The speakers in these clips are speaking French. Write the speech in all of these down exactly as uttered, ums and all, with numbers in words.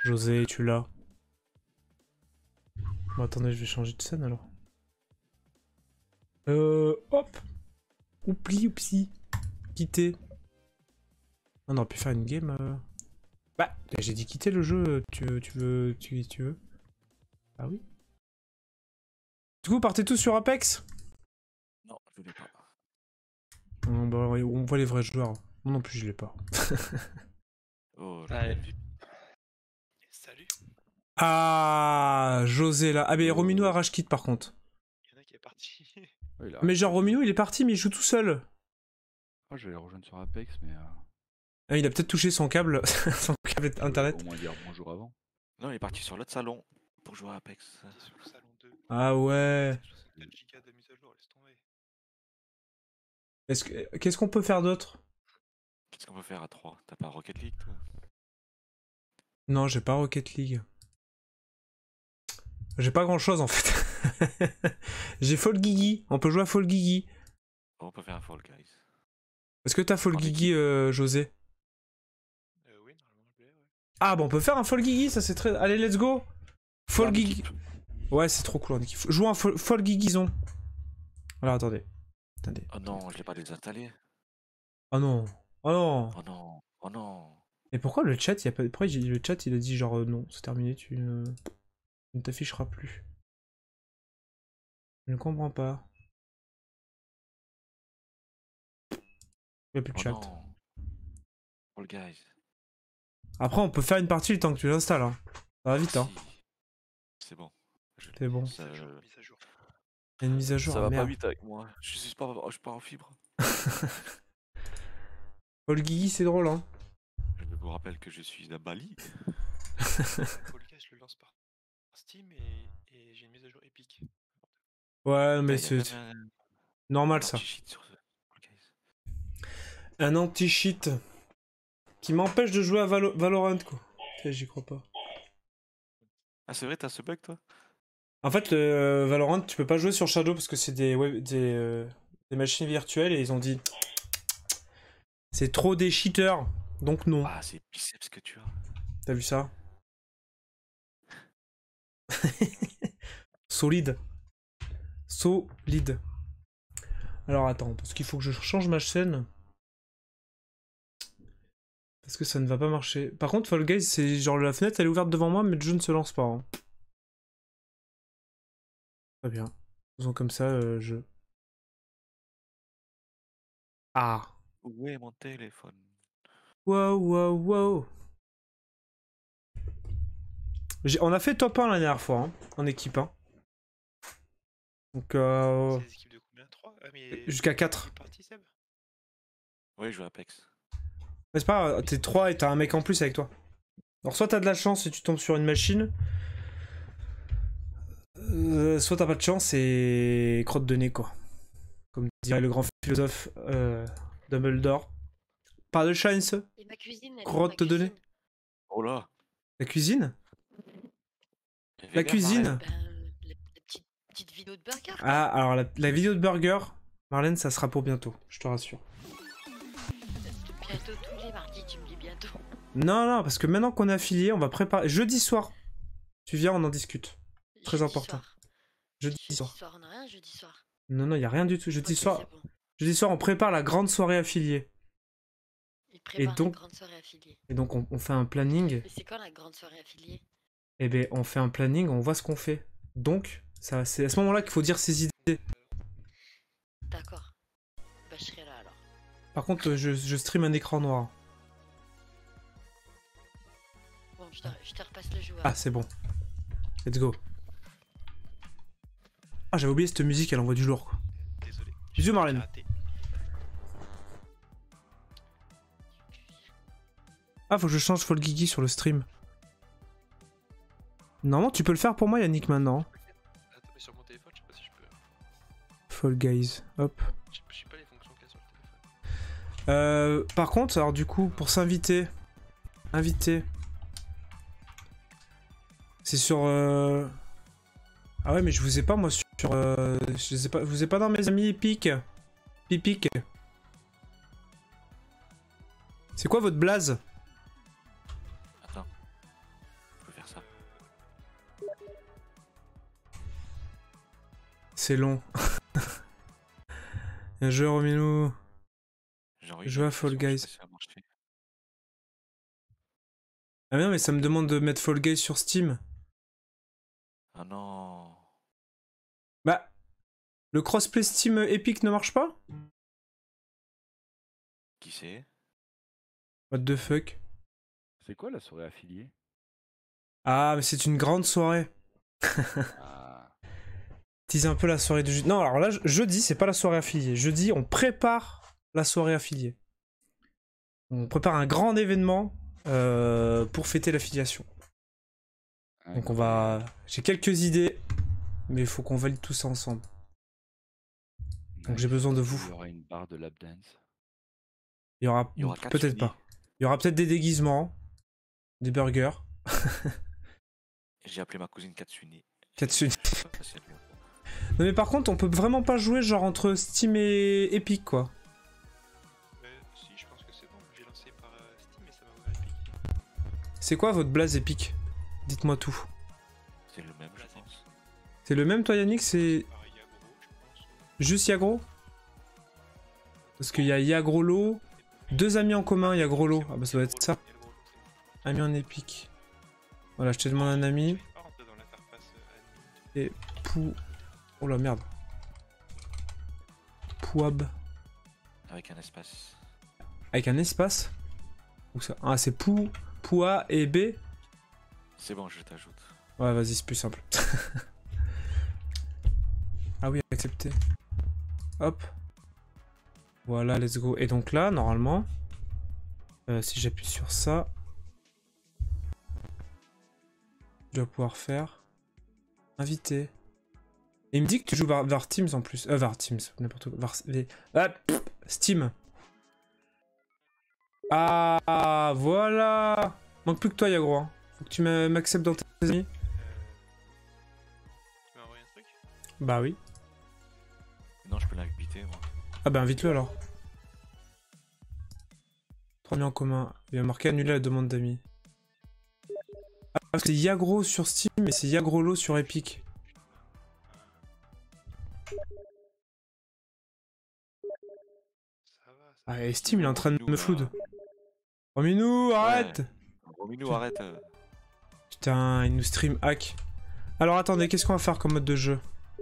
José, tu l'as. Bon, attendez, je vais changer de scène alors. Euh, hop. Oupli, oupsi. Quitter. On aurait pu faire une game. Euh... Bah, j'ai dit quitter le jeu. Tu veux, tu veux, tu, tu veux. Ah oui. Du coup, partez tous sur Apex? Non, je l'ai pas. On, bah, on voit les vrais joueurs. Moi non plus, je l'ai pas. Oh, Ouais. je Salut. Ah, José là. Ah, mais Oh. Romino a rage kit par contre. Il y en a qui est parti. Oui, là. Mais genre, Romino il est parti, mais il joue tout seul. Oh, je vais les rejoindre sur Apex, mais. Euh... Ah, il a peut-être touché son câble, son câble internet. Au moins dire bonjour avant. Non, il est parti sur l'autre salon pour jouer à Apex. Il est sur le salon deux. Ah ouais. soixante-quatre gigas de mise à jour, laisse tomber. Est-ce que... Qu'est-ce qu'on peut faire d'autre? Qu'est-ce qu'on peut faire à trois? T'as pas Rocket League, toi? Non, j'ai pas Rocket League. J'ai pas grand chose en fait. J'ai Fall Guigui. On peut jouer à Fall Guigui. Oh, on peut faire un Fall Guys. Est-ce que t'as Fall En Guigui, euh, José? Euh, oui, normalement, je l'ai, ouais. Ah, bon, on peut faire un Fall Guigui, ça c'est très. Allez, let's go! Fall En Guigui. équipe. Ouais, c'est trop cool en équipe. Jouons un Fall, Fall Guiguison. Alors, attendez. Attendez. Oh non, je l'ai pas désinstallé. Oh non. Oh non. Oh non, oh non. Et pourquoi le chat, il y a pas... Pourquoi j'ai dit le chat, il a dit genre euh, non, c'est terminé, tu ne, tu ne t'afficheras plus. Je ne comprends pas. Il n'y a plus de Oh chat. non. Fall Guys. Après, on peut faire une partie le temps que tu l'installes. Hein. Ça va vite, hein. Si. C'est bon. Je- C'est bon. Mise Ça, à jour, mise à jour. Il y a une mise à jour. ça ah, va pas merde. vite avec moi. Je suis pas, je suis pas en fibre. Fall Guigui, c'est drôle, hein. Je vous rappelle que je suis à Bali. Fall Guys, je le lance par Steam et, et j'ai une mise à jour épique. Ouais, mais Ah, y a c'est même un- normal un ça. anti-cheat sur ce Fall Guys. Un anti-cheat qui m'empêche de jouer à Valo- Valorant, quoi. Putain, j'y crois pas. Ah, c'est vrai, t'as ce bug, toi? En fait, le Valorant, tu peux pas jouer sur Shadow parce que c'est des, web... des, euh, des machines virtuelles et ils ont dit c'est trop des cheaters, donc non. Ah, c'est biceps que tu as. T'as vu ça? Solide. Solide. Alors attends, parce qu'il faut que je change ma chaîne. Parce que ça ne va pas marcher. Par contre, Fall Guys, c'est genre la fenêtre, elle est ouverte devant moi, mais le jeu ne se lance pas. Hein. Très bien. Faisons comme ça, euh, je... Ah. Où est mon téléphone? Wow, wow, wow. J'ai- On a fait top un la dernière fois, hein, en équipe. Hein. Donc, euh... C'est des équipes de combien? trois? Ah, mais... jusqu'à quatre. Il est parti, Seb? Oui, je joue à Apex. Mais c'est pas grave, t'es trois et t'as un mec en plus avec toi. Alors soit t'as de la chance et tu tombes sur une machine, euh, soit t'as pas de chance et crotte de nez quoi. Comme dirait le grand philosophe euh, Dumbledore. Pas de chance. Et ma cuisine, elle est Crotte où, ma de nez. cuisine Oh là! La cuisine? Il y avait La bien cuisine? Marlène. Ben, euh, la, la petite, petite vidéo de burger. quoi. Ah, alors la, la vidéo de burger, Marlène, ça sera pour bientôt, je te rassure. Bientôt, tous les mardis, tu me dis bientôt. Non, non, parce que maintenant qu'on est affilié, on va préparer. Jeudi soir, tu viens, on en discute. Très Jeudi important. Soir. Jeudi Jeudi soir. soir, on a rien jeudi soir. Non, non, y a rien du tout. Jeudi Ok, soir, c'est bon. jeudi soir, on prépare la grande soirée affiliée. Il prépare donc- la grande soirée affiliée. Et donc, on, on fait un planning. Mais c'est quand la grande soirée affiliée? Eh ben, on fait un planning, on voit ce qu'on fait. Donc, ça, c'est à ce moment-là qu'il faut dire ses idées. D'accord. Bah, je serai là alors. Par contre, je, je stream un écran noir. Bon, je te, je te repasse le joueur. Ah, c'est bon. Let's go. Ah, j'avais oublié cette musique, elle envoie du lourd, quoi. Désolé. Bisous, Marlène. J'ai raté. Ah, faut que je change Fall Guigui sur le stream. Normalement, tu peux le faire pour moi, Yannick, maintenant. Attends, mais sur mon téléphone, je sais pas si je peux. Fall Guys, hop. Je sais- je sais pas les fonctions qu'il y a sur le téléphone. Euh, par contre, alors du coup, pour s'inviter, inviter, c'est sur. Euh... Ah ouais, mais je vous ai pas moi sur. Euh... Je sais pas, je vous ai pas dans mes amis Epic. Pipic. C'est quoi votre blaze? Attends. c'est long. Bien joué, Romilou. Genre, oui, Joue à mais Fall de toute façon, Guys. je sais pas si ça a marché. Ah mais non, mais ça me demande de mettre Fall Guys sur Steam. Ah non. Bah, le crossplay Steam Epic ne marche pas? Qui c'est? What the fuck? C'est quoi la soirée affiliée? Ah, mais c'est une grande soirée. Ah. Teaser un peu la soirée de jeudi. Non, alors là, je- jeudi, c'est pas la soirée affiliée. Jeudi, on prépare la soirée affiliée. On prépare un grand événement euh, pour fêter l'affiliation. Donc on va... J'ai quelques idées, mais il faut qu'on valide tout ça ensemble. Donc j'ai besoin de vous. Il y aura une barre de lap dance. Il y aura, Il y aura quatre peut-être Sony. pas. Il y aura peut-être des déguisements, des burgers. J'ai appelé ma cousine Katsuni. Katsuni. Je sais pas si elle vient. Non mais par contre, on peut vraiment pas jouer genre entre Steam et Epic quoi. Mais si, je pense que c'est bon. J'ai lancé par euh, Steam et ça m'a ouvert Epic. C'est quoi votre blaze Epic? Dites-moi tout. C'est le même, je pense. C'est le même toi Yannick? C'est Par Yagro, je pense. ou- juste Yagro? Parce qu'il y a Yagrolo, deux amis en commun, Yagrolo. Ah bah ça doit être ça. Yagro, c'est bon. Ami en Epic. Voilà, je te demande un ami. Je vais pas rentrer dans l'interface euh, admin. Pou... Oh la merde. Pouab. Avec un espace. Avec un espace. Où ça? Ah c'est Pou, Poua et B. C'est bon, je t'ajoute. Ouais vas-y c'est plus simple. Ah oui accepté. Hop. Voilà let's go. Et donc là normalement euh, si j'appuie sur ça je dois pouvoir faire inviter. Et il me dit que tu joues vers, vers Teams en plus. Euh vers Teams, n'importe quoi. Vers... les- Ah, pff, Steam. Ah voilà. Manque plus que toi Yagro. Hein. Faut que tu m'a- m'acceptes dans tes amis. Tu m'as envoyé un truc? Bah oui. Non, je peux l'inviter, moi. Ah bah invite-le alors. Trois amis en commun. Il a marqué annuler la demande d'amis. Ah parce que c'est Yagro sur Steam et c'est Yagrolo sur Epic. Ça va, ça Ah et Steam il est en train de me floud. Oh Ouais. Minou, arrête! Rominou, arrête. euh. Putain, il nous stream hack. Alors attendez, qu'est-ce qu'on va faire comme mode de jeu?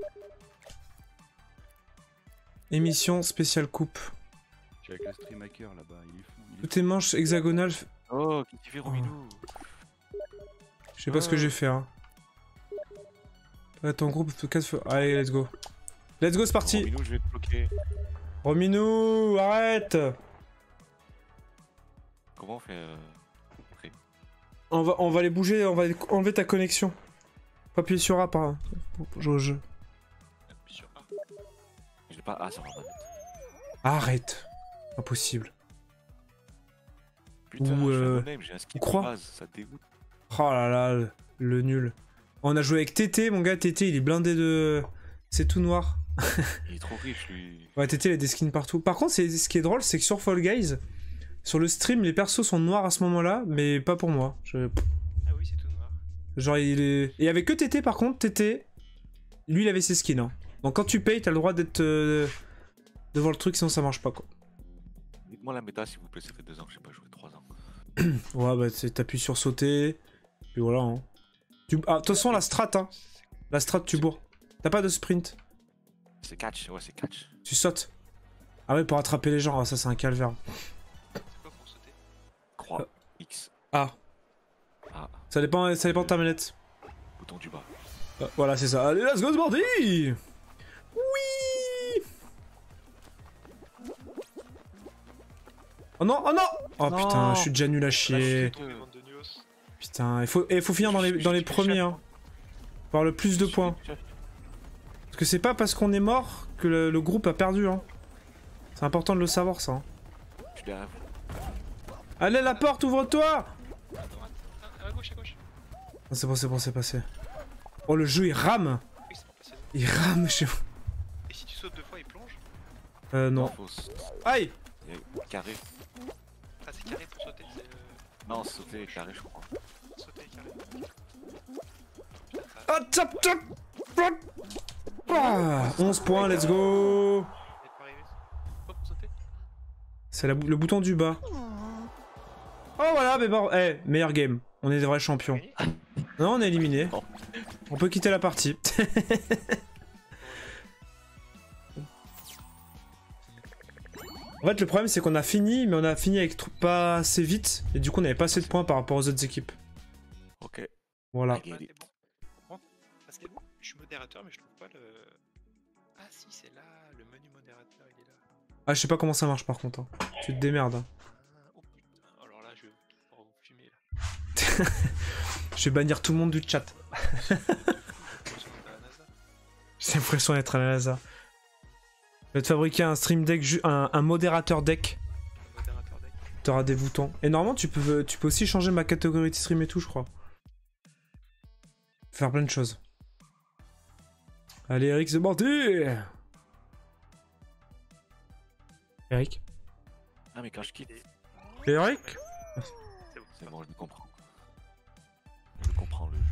Émission spéciale coupe. Je suis avec le stream hacker là-bas, il est fou. il est Toutes tes manches hexagonales. Oh, qu'est-ce que tu fais, Rominou? Je sais pas ce que j'ai fait. Hein. Ouais, ton groupe peut quatre fois. Allez, let's go. Let's go, c'est parti. Rominou, je vais te bloquer. Rominou, arrête. Comment on fait euh... après? On va, on va les bouger, on va enlever ta connexion. Faut appuyer sur A par pour pour jouer au jeu. Appuie sur A. Je l'ai pas. Ah, ça va pas. Arrête. Impossible. Putain, Ou, je fais un euh, no-name, j'ai un skin ou croix. de base, ça te dégoûte. Oh là là, le, le nul. On a joué avec Tété, mon gars. Tété, il est blindé de. C'est tout noir. Il est trop riche, lui. Ouais, Tété, il a des skins partout. Par contre, c'est- ce qui est drôle, c'est que sur Fall Guys, sur le stream, les persos sont noirs à ce moment-là, mais pas pour moi. Je- Ah oui, c'est tout noir. Genre, il est. Et avec que Tété, par contre, Tété, lui, il avait ses skins. Hein. Donc, quand tu payes, t'as le droit d'être euh, devant le truc, sinon ça marche pas, quoi. Dites-moi la méta, s'il vous plaît, ça fait deux ans que j'ai pas joué, trois ans. Ouais, bah, c'est- t'appuies sur sauter, puis voilà. Hein. Tu... Ah, de toute façon, la strat, hein. La strat, tu bourres. T'as pas de sprint. C'est catch, ouais, c'est catch. Tu sautes. Ah ouais, pour attraper les gens, ah, ça, c'est un calvaire. C'est quoi pour sauter? Croix, Euh. X, Ah, A, ça dépend, ça dépend de ta manette. bouton du bas. Ah, voilà, c'est ça. Allez, let's go, c'est parti. Oui. Oh non, oh non. Oh Non. putain, je suis déjà nul à chier. Lâche-le. Demande de news. Putain, il faut, il faut finir dans les, dans les premiers, hein. Pour avoir le plus de points. Parce que c'est pas parce qu'on est mort que le, le groupe a perdu, hein. C'est important de le savoir, ça. Hein. Je suis derrière vous. Allez, la porte, ouvre-toi. À droite, à, à gauche, à gauche. Ah, c'est bon, c'est bon, c'est passé. Oh, le jeu, il rame. Oui, c'est passé. Il rame chez vous. Et si tu sautes deux fois, il plonge? Euh, non. Fausse. Aïe. Et carré. Ah, c'est carré pour sauter, c'est euh, Non, sauter carré, je crois. sauter carré. Putain, ça- Ah, tap, tap. Ah, Ouah, onze points, let's go. Vous êtes pas arrivé. Hop, sauter. C'est la bou- le bouton du bas. Oh voilà, mais bon, eh, meilleur game. On est des vrais champions. Gagné. Non, on est éliminé. On peut quitter la partie. En fait, le problème, c'est qu'on a fini, mais on a fini avec trop- pas assez vite. Et du coup, on avait pas assez de points par rapport aux autres équipes. Ok. Voilà. I get Ouais, it. c'est bon. Bon, parce que je suis modérateur, mais je trouve pas le. Ah si, c'est là, le menu modérateur, il est là. Ah, je sais pas comment ça marche par contre. hein. Tu te démerdes. hein. Ah, oh putain, alors là, je vais pouvoir vous fumer là. Je vais bannir tout le monde du chat. J'ai l'impression d'être à la NASA. J'ai l'impression d'être à la NASA. Je vais te fabriquer un stream deck, ju- un, un modérateur deck. Modérateur deck. T'auras des boutons. Et normalement, tu peux, tu peux aussi changer ma catégorie de stream et tout, je crois. Faire plein de choses. Allez, Eric, c'est parti. Eric Ah, mais quand je quitte, Eric C'est bon, c'est bon, je le comprends. Je comprends le jeu.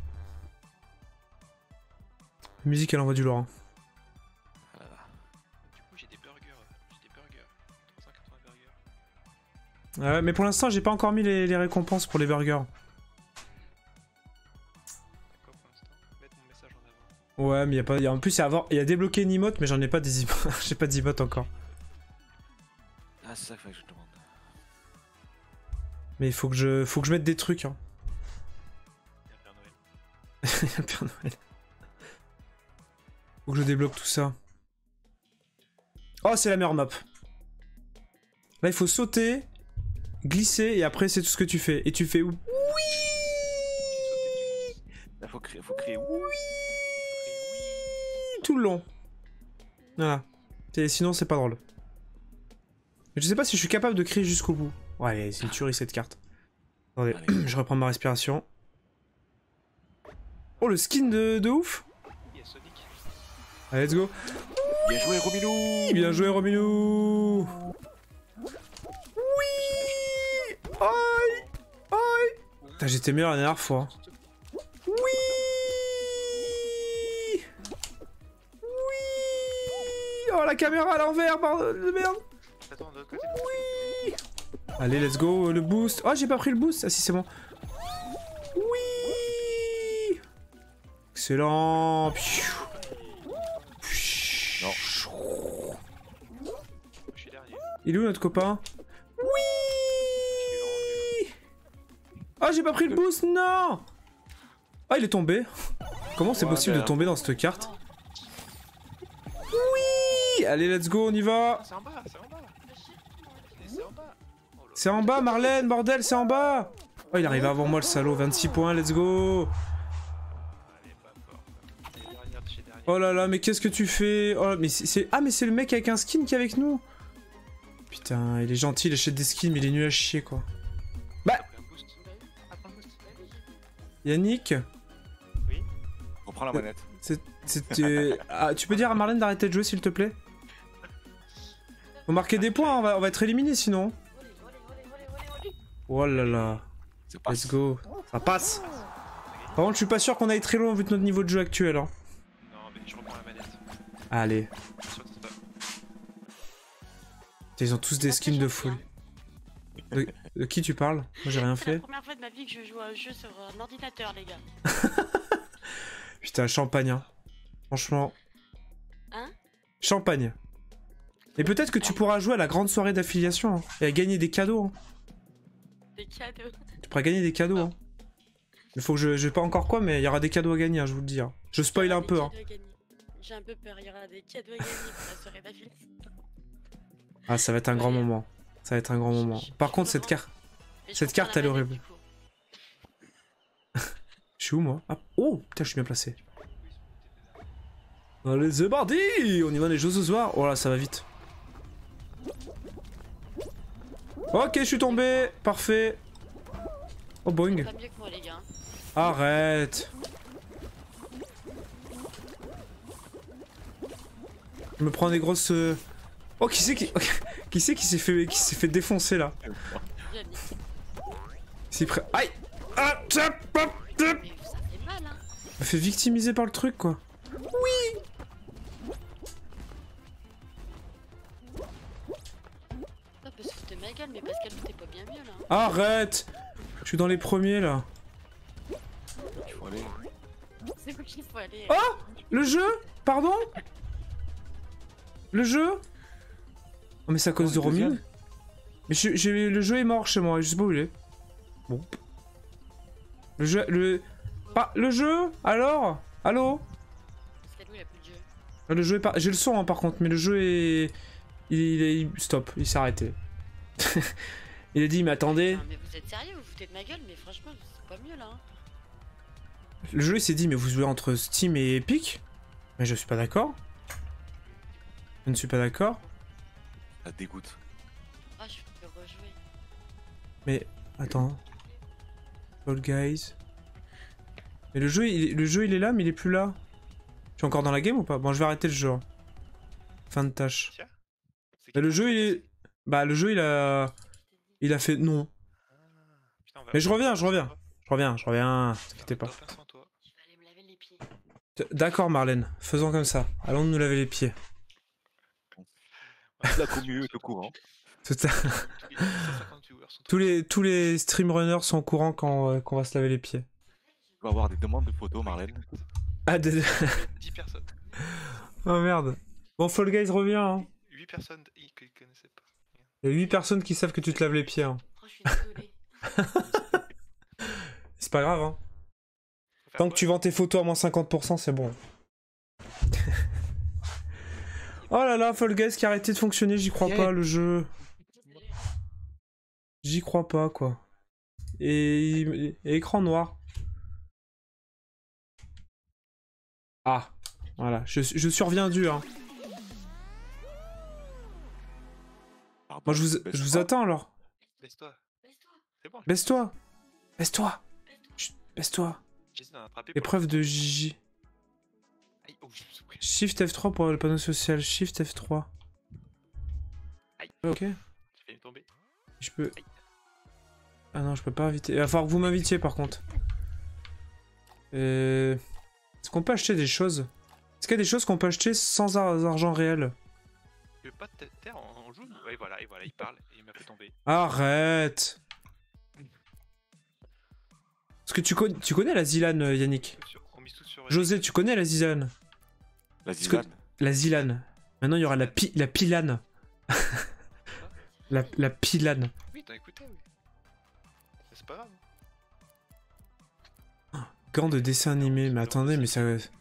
La musique, elle envoie du lourd. hein. Ah là là. Du coup, j'ai des burgers. J'ai des burgers. trois cent quatre-vingts burgers. Ouais, mais pour l'instant, j'ai pas encore mis les, les récompenses pour les burgers. D'accord pour l'instant. Mettre mon message en avant. Ouais, mais y a pas. Y a, en plus, il y a, avoir- y a débloqué une emote, mais j'en ai pas des emotes. J'ai pas d'emote encore. Ah, c'est ça qu'il faut que je te demande. Mais il faut que je, faut que je mette des trucs. Hein. Il y a Père Noël. Le Père Noël. Faut que je débloque tout ça. Oh, c'est la meilleure map. Là, il faut sauter, glisser, et après, c'est tout ce que tu fais. Et tu fais oui Là, faut créer, faut créer. Ouh. tout le long. Voilà. Et sinon, c'est pas drôle. Mais je sais pas si je suis capable de crier jusqu'au bout. Ouais, c'est une tuerie cette carte. Attendez, Allez. je reprends ma respiration. Oh, le skin de, de ouf. Il y a Sonic. Allez, let's go. Bien joué, Romilou. Bien joué, Romilou. Oui. Aïe. Aïe. Putain, j'étais meilleur la dernière fois. Oui. Oui. Oh, la caméra à l'envers, bordel de merde. Attends, de l'autre côté. Oui. Allez, let's go, le boost. Oh, j'ai pas pris le boost. Ah si, c'est bon. Oui. Excellent. Non. Je suis dernier. Il est où notre copain? Oui. Ah, j'ai pas pris le boost, non. Ah, il est tombé. Comment c'est Ouais, possible de merde. tomber dans cette carte? Oui. Allez, let's go, on y va. Ah, c'est en bas, c'est en bas. C'est en bas. Oh là. C'est en bas, Marlène, bordel, c'est en bas. Oh, il arrive avant moi, le salaud. vingt-six points, let's go. Allez, pas fort. Allez, dernier de chez dernier. Oh là là, mais qu'est-ce que tu fais? Oh, mais c'est... Ah, mais c'est le mec avec un skin qui est avec nous. Putain, il est gentil, il achète des skins, mais il est nul à chier, quoi. T'as pris un boost. Ah, prends le boost. Yannick, Oui. Reprends la manette. c'est... c'était- ah, tu peux dire à Marlène d'arrêter de jouer, s'il te plaît? Faut marquer des points, on va, on va être éliminé sinon. Oh là là, C'est pas. let's go. Ça passe. Par contre, je suis pas sûr qu'on aille très loin vu de notre niveau de jeu actuel. Hein. Non, mais je reprends la manette. Allez. Sur c'est pas. Ils ont tous des skins de folie. De, de qui tu parles? Moi j'ai rien C'est la fait. première fois de ma vie que je joue à un jeu sur un ordinateur, les gars. Putain, champagne. Hein. Franchement. Hein? Champagne. Et peut-être que tu pourras jouer à la grande soirée d'affiliation hein, et à gagner des cadeaux. Hein. Des cadeaux. Tu pourras gagner des cadeaux. Hein. Il faut que je... Je sais pas encore quoi, mais il y aura des cadeaux à gagner, hein, je vous le dis. Hein. Je spoil un Des peu. Hein. cadeaux à gagner. J'ai un peu peur, il y aura des cadeaux à gagner pour la soirée d'affilée. Ah, ça va être un grand moment. Ça va être un grand moment. Par contre, cette carte... Et je Cette reprends carte, la elle est manette, horrible. du coup. Je suis où, moi? Ah, oh, putain, je suis bien placé. Allez, c'est parti. On y va les jeux ce soir. Oh là, ça va vite. Ok, je suis tombé. Parfait. Oh, boing. Pas mieux que moi, les gars. Arrête. Je me prends des grosses... euh, Oh, qui c'est qui... qui c'est qui s'est fait... qui s'est fait défoncer, là? Yannick. C'est prêt... Aïe. Ah, tchap, hop, tchap. Mais ça fait mal, hein. Je me fait victimiser par le truc, quoi. Oui. Arrête! Je suis dans les premiers là. Il faut aller. C'est où qu'il faut aller. Oh! Le jeu? Pardon? Le jeu? Oh mais c'est à cause de Romine? Mais je- j'ai- le jeu est mort chez moi, je sais pas où il est. Bon. Le jeu... Le... Pas... Le jeu? Alors? Allô? Parce qu'à nous, il a plus de jeu. Le jeu est pas... J'ai le son hein, par contre, mais le jeu est... Il, il est... il- Stop, il s'est arrêté. Il a dit mais attendez... Non, mais vous êtes sérieux? Vous vous foutez de ma gueule? Mais franchement, c'est pas mieux là. Hein. Le jeu il s'est dit mais vous jouez entre Steam et Epic? Mais je suis pas d'accord. Je ne suis pas d'accord. Ça dégoûte. Ah, je peux rejouer. Mais... Attends... Fall Guys... Mais le jeu, il, le jeu il est là mais il est plus là. Je suis encore dans la game ou pas? Bon je vais arrêter le jeu. hein. Fin de tâche. Tiens. C'est Mais qui le qui jeu a il est... commencé Bah le jeu il a... Il a fait non. Ah, putain, on va- Mais je reviens, je reviens. Je reviens, je reviens, t'inquiète pas. Top un sans toi. Je vais aller me laver les pieds. D'accord Marlène, faisons comme ça. Allons nous laver les pieds. La commu est au courant. Tout à- Tous les cent cinquante viewers sont tous, les, tous les streamrunners sont au courant quand euh, qu'on va se laver les pieds. Tu vas avoir des demandes de photos, Marlène. Ah, des... dix personnes. oh merde. Bon, Fall Guys revient. Hein. huit personnes qui ne connaissaient pas. Il y a huit personnes qui savent que tu te laves les pieds. Hein. Oh, je suis désolée. C'est pas grave. Hein. Faut faire Tant que quoi tu vends tes photos à moins cinquante pour cent, c'est bon. Oh là là, Fall Guys qui a arrêté de fonctionner, j'y crois pas, le jeu. J'y crois pas, quoi. Et, et écran noir. Ah, voilà, je, je suis reviendu, hein. Pardon, Moi, je vous, baisse je vous pas. attends, alors. Baisse-toi. Baisse-toi. C'est bon. Baisse-toi. Baisse-toi. Baisse-toi. Chut, baisse-toi. J'essaie d'en attraper. pour Épreuve le- de Gigi. Aïe, oh, je me suis pris. Shift F trois pour le panneau social. Shift F trois. Aïe. Ok. J'ai failli tomber. Je peux... Ah non, je peux pas inviter. Il va falloir que vous m'invitiez, par contre. Euh... Est-ce qu'on peut acheter des choses? Est-ce qu'il y a des choses qu'on peut acheter sans ar- argent réel? Tu veux pas te taire en, en jaune? Ouais, voilà, et voilà, il parle et il m'a fait tomber. Arrête! Parce que tu, con- tu connais la Zilane, euh, Yannick? Sur- On mise tout sur. José, tu connais la Zilane? La Est-ce que- Zilane. La Zilane. Maintenant, il y aura la, pi la Pilane. la, la Pilane. Oui, t'as écouté, oui. C'est pas grave. Gants de dessin animé. Mais attendez, mais ça...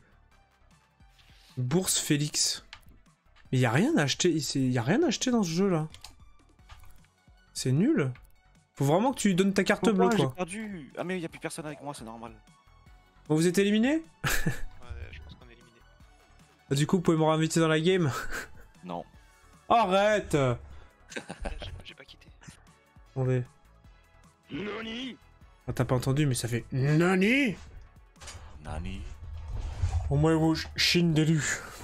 Bourse Félix. Mais y a rien à acheter. Y a rien à acheter dans ce jeu-là. C'est nul. Faut vraiment que tu lui donnes ta carte bleue, J'ai quoi. perdu. Ah mais il y a plus personne avec moi, c'est normal. Bon, vous êtes éliminé? Ouais, je pense qu'on est éliminé. Ah, du coup, vous pouvez me réinviter dans la game? Non. Arrête! Ah, J'ai j'ai pas quitté. Attendez. Nani. Ah, t'as pas entendu, mais ça fait... Nani? Nani. Au moins, vous chine d'élu.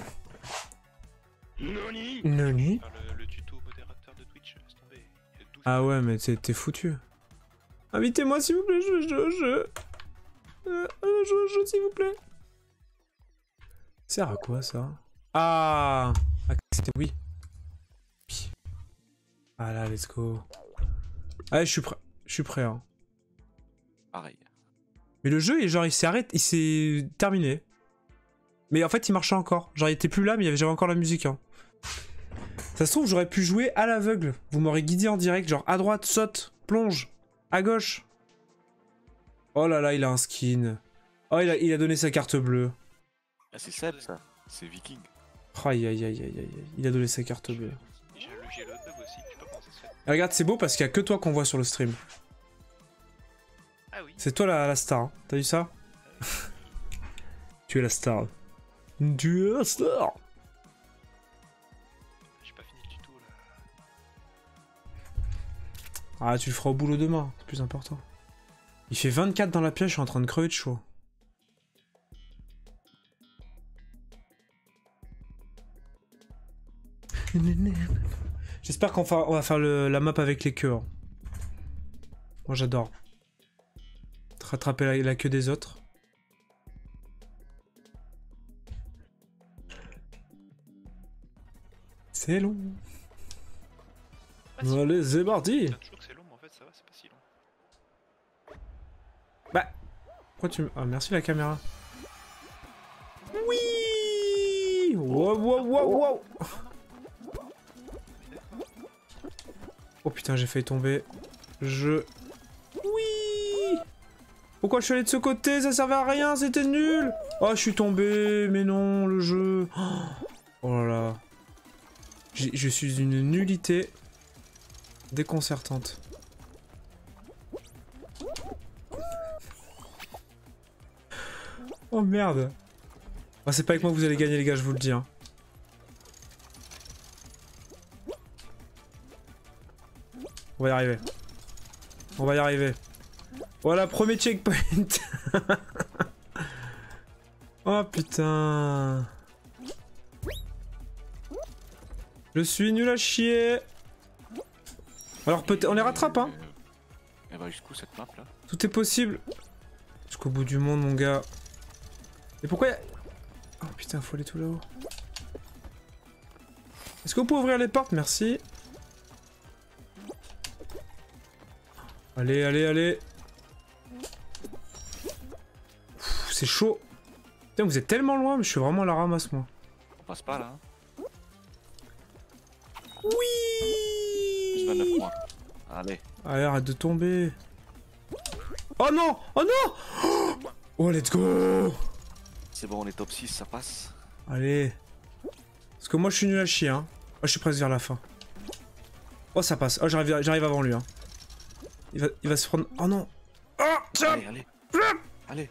Nani. Nani? Faire le, le tuto modérateur de Twitch, laisse tomber. Il y a douze Ah ouais, mais t'es t'es foutu. Invitez-moi, s'il vous plaît, je... je... je... Euh, euh, je, je, s'il vous plaît. Ça sert à quoi, ça? Ah, ah c'était oui. Oui. Ah là, let's go. Allez, je suis prêt. Je suis prêt, hein. Pareil. Mais le jeu, il- genre, il s'est arrêté, il s'est terminé. Mais en fait, il marchait encore. Genre, il était plus là, mais il y avait- j'avais encore la musique, hein. Ça se trouve, j'aurais pu jouer à l'aveugle. Vous m'aurez guidé en direct, genre à droite, saute, plonge, à gauche. Oh là là, il a un skin. Oh, il a, il a donné sa carte bleue. Ah, c'est Seb ça. C'est Viking. Aïe aïe aïe aïe aïe. Il a donné sa carte bleue. J'ai le j'ai le bug aussi, je sais pas comment ça se fait. Et regarde, c'est beau parce qu'il y a que toi qu'on voit sur le stream. Ah oui. C'est toi la, la star. Hein. T'as vu ça? Tu es la star. Tu es la star. J'ai pas fini le tuto là. Ah, tu le feras au boulot demain. C'est plus important. Il fait vingt-quatre dans la pièce, je suis en train de crever de chaud. J'espère qu'on va, on va faire le- la map avec les queues. hein. Moi j'adore. Rattraper la, la queue des autres. C'est long. Ah, si. Allez, c'est parti. Putain, toujours que c'est long, mais en fait ça va, c'est pas si long. Bah. Pourquoi tu me... Ah, merci la caméra. Oui. Wow, wow, wow, wow. Oh putain, j'ai failli tomber. Je... Oui. Pourquoi je suis allé de ce côté? Ça servait à rien, c'était nul. Oh, je suis tombé, mais non, le jeu. Oh là là. Je suis une nullité déconcertante. Oh merde. Oh, c'est pas avec moi que vous allez gagner les gars, je vous le dis. Hein. On va y arriver. On va y arriver. Voilà, premier checkpoint. Oh putain. Je suis nul à chier. Alors peut-être... On les rattrape hein. Elle va jusqu'où cette map là? Tout est possible. Jusqu'au bout du monde mon gars. Et pourquoi y a... Oh putain, faut aller tout là-haut. Est-ce que vous pouvez ouvrir les portes? Merci. Allez, allez, allez. C'est chaud. Putain, vous êtes tellement loin, mais je suis vraiment à la ramasse moi. On passe pas là hein. Oui. Plus vingt-neuf points. Allez. Allez, arrête de tomber. Oh non. Oh non. Oh, let's go. C'est bon, on est top six, ça passe. Allez. Parce que moi je suis nul à chier hein. Oh, je suis presque vers la fin. Oh ça passe. Oh j'arrive j'arrive avant lui hein. Il va, il va se prendre... Oh non. Oh tiens. Allez, allez. Allez.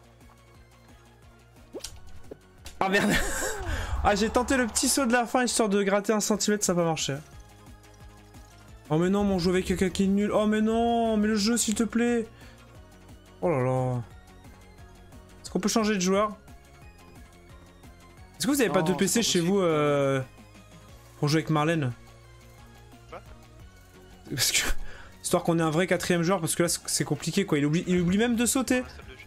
Ah merde. Ah j'ai tenté le petit saut de la fin histoire de gratter un centimètre, ça n'a pas marché. Oh mais non, mon jeu avec quelqu'un qui est nul. Oh mais non, mais le jeu s'il te plaît. Oh là là. Est-ce qu'on peut changer de joueur? Est-ce que vous avez pas de P C chez vous euh, pour jouer avec Marlène? Parce que... Histoire qu'on ait un vrai quatrième joueur, parce que là c'est compliqué quoi, il oublie, il oublie même de sauter.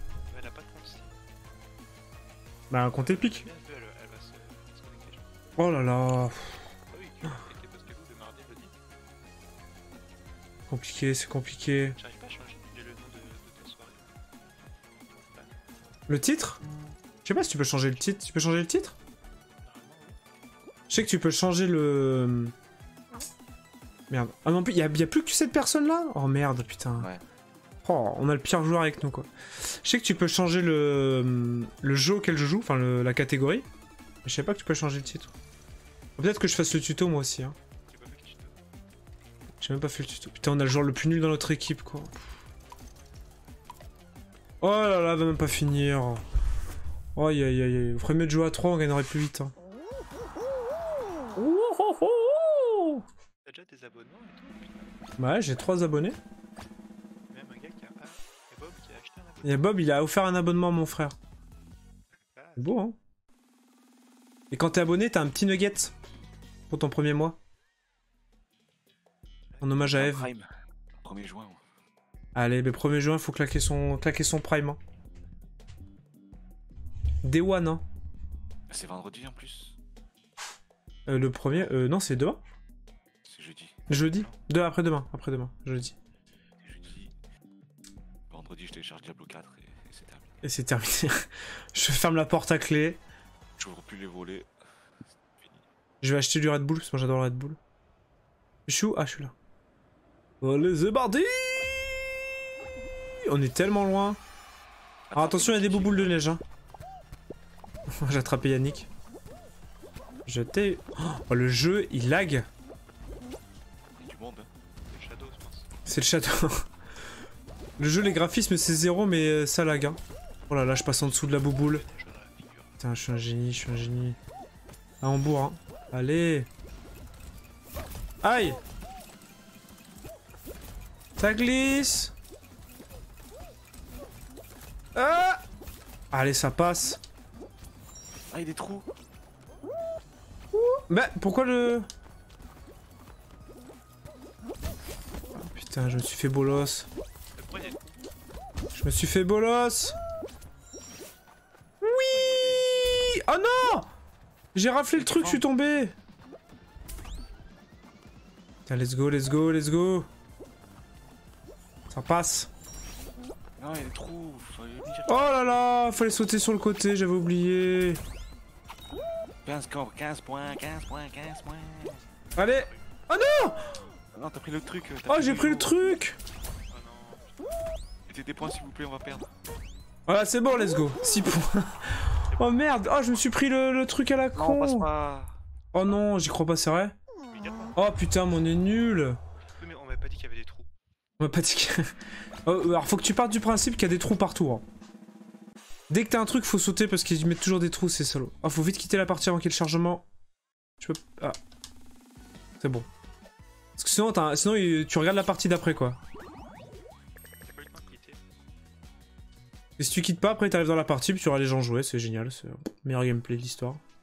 Bah comptez le pic. Oh là là. Compliqué, c'est compliqué. J'arrive pas à changer le nom de, de ta soirée. Le titre? Je sais pas si tu peux changer le titre. Tu peux changer le titre? Je sais que tu peux changer le... Merde. Ah non, il y, y a plus que cette personne là? Oh merde, putain. Ouais. Oh, on a le pire joueur avec nous quoi. Je sais que tu peux changer le, le jeu auquel je joue, enfin le... la catégorie. Mais je sais pas que tu peux changer le titre. Peut-être que je fasse le tuto moi aussi. Hein. J'ai même pas fait le tuto. Putain, on a le joueur le plus nul dans notre équipe quoi. Oh là là, va même pas finir. Oh aïe aïe aïe. Vous ferait mieux de jouer à trois, on gagnerait plus vite. Hein. T'as déjà des abonnements et tout? Ouais, j'ai trois abonnés. Même un gars qui a... Ah, et Bob qui a acheté un abonnement. Il y a Bob, il a offert un abonnement à mon frère. C'est beau, hein. Et quand t'es abonné, t'as un petit nugget pour ton premier mois. En hommage à Eve. Prime. premier juin. Ouais. Allez, mais premier juin, faut claquer son, claquer son prime. Hein. Day one, hein. C'est vendredi en plus. Euh, le premier, euh, non, c'est demain. C'est jeudi. Jeudi. De après demain, après demain, jeudi. C'est jeudi. Vendredi, je télécharge Diablo quatre et, et c'est terminé. Et c'est terminé. Je ferme la porte à clé. J'ouvre plus les volets. Fini. Je vais acheter du Red Bull, parce que moi j'adore le Red Bull. Je suis où? Ah, je suis là. Allez, c'est parti. On est tellement loin. Alors attention, il y a des bouboules de neige. Hein. J'ai attrapé Yannick. Je t'ai... Oh, le jeu, il lag. Il y a du monde. Hein. C'est le Shadow, je pense. C'est le château. Le jeu, les graphismes, c'est zéro, mais ça lag. Hein. Oh là là, je passe en dessous de la bouboule. Putain, je suis un génie, je suis un génie. Ah, on bourre, hein. Allez. Aïe. Ça glisse. Ah. Allez, ça passe. Ah, il y a des trous. Bah, pourquoi le... Oh, putain, je me suis fait bolos. Je me suis fait bolos. Oui. Oh non. J'ai raflé le truc, je suis tombé. Putain, let's go, let's go, let's go. Ça passe. Non, il y a des trous. Fallait me dire. Oh là là, fallait sauter sur le côté, j'avais oublié. quinze, quinze points, quinze points, quinze points. Allez. Oh non. Ah non, t'as pris le truc. t'as Oh, j'ai pris le jours. truc. Oh non. Mettez des points s'il vous plaît, on va perdre. Voilà, c'est bon, let's go. six points. Oh merde. Oh, je me suis pris le, le truc à la Non, on passe con. pas. Oh non, j'y crois pas, c'est vrai. Immédiatement. Oh putain, mon est nul. Oui, mais on m'a pas dit qu'il y avait des trous. On m'a pas dit que... Oh, alors faut que tu partes du principe qu'il y a des trous partout. Hein. Dès que t'as un truc, faut sauter parce qu'ils mettent toujours des trous, c'est salaud. Ah, faut vite quitter la partie avant qu'il y ait le chargement. Je peux... Ah. C'est bon. Parce que sinon, t'as- sinon il- tu regardes la partie d'après, quoi. J'ai pas eu le temps de quitter. Et si tu quittes pas, après t'arrives dans la partie, puis tu auras les gens jouer, c'est génial. C'est le meilleur gameplay de l'histoire.